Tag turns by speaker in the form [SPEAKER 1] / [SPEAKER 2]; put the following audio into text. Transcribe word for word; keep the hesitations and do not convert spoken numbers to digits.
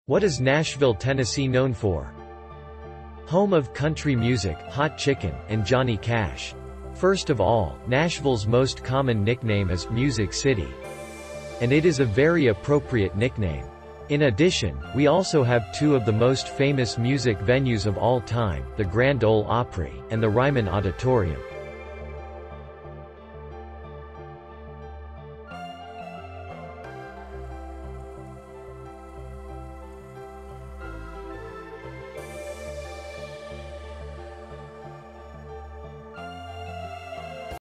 [SPEAKER 1] What is Nashville, Tennessee known for? Home of country music, hot chicken, and Johnny Cash. First of all, Nashville's most common nickname is Music City. And it is a very appropriate nickname. In addition, we also have two of the most famous music venues of all time, the Grand Ole Opry, and the Ryman Auditorium.